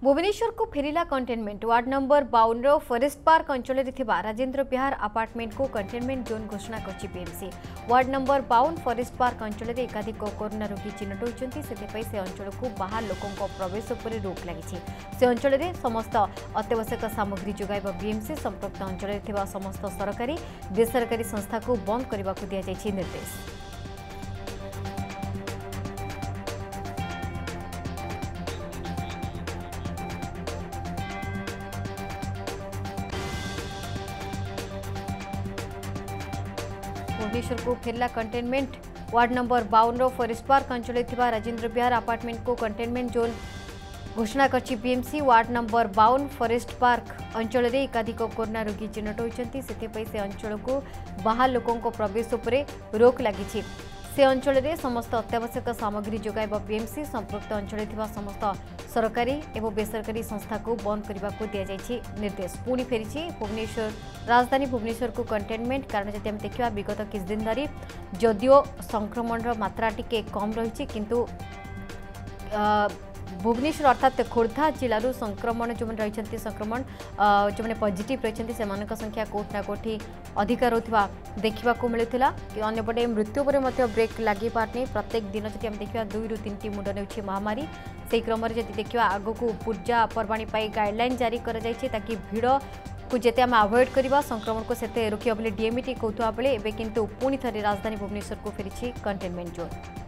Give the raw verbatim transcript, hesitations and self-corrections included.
भुवनेश्वर को फेरिला containment ward number बावन फॉरेस्ट पार्क अंचल राजेन्द्र विहार अपार्टमेंट को कंटेनमेंट जोन घोषणा कर बीएमसी। वार्ड नंबर बावन फॉरेस्ट पार्क अंचल एकाधिक कोरोना रोगी चिन्हट होती से अंचल को बाहर लोकों प्रवेश पर रोक लगी। से अंचल में समस्त अत्यावश्यक सामग्री जोगाइब बीएमसी संपृक्त अंचल समस्त सरकारी बेसरकारी संस्था को बंद करने को दि निर्देश। भुवनेश्वर को फेरला कंटेनमेंट वार्ड नंबर बावन फॉरेस्ट पार्क अंचल राजेन्द्र विहार अपार्टमेंट को कंटेनमेंट जोन घोषणा कर बीएमसी। वार्ड नंबर बावन फॉरेस्ट पार्क अंचल में एकाधिक कोरोना रोगी चिन्हट होती से अंचल को बाहर लोकों प्रवेश पर रोक लगी। से अंचल में समस्त अत्यावश्यक सामग्री जोगाइब बीएमसी संपृक्त अंचल समस्त सरकारी एवं बेसरकारी संस्था को बंद करने को दि निर्देश। पुणी फेरी भुवनेश्वर राजधानी भुवनेश्वर को कंटेनमेंट कारण जब आम देखा विगत किछ दिन धरी जदियो संक्रमण मात्रा टिके कम रही किंतु भुवनेश्वर अर्थात खोर्धा जिलूर संक्रमण जो रही संक्रमण जो मैंने पॉजिटिव रही से संख्या कोट ना कोठी अधिक रोकवा देखा मिलूला। अंपटे मृत्यु पर ब्रेक लगे पारनी। प्रत्येक दिन जब आम देखा दुई रु तीन मुंड ने महामारी से क्रम जब देखा आग को पूजा पर्वाणी गाइडलाइन जारी कर ताकि भिड़ को जिते आम अवॉइड करवा संक्रमण को से रोक डीएमईटी कहता बेले एवं किंतु पुणी थे राजधानी भुवनेश्वर को फेरी कंटेनमेंट जोन।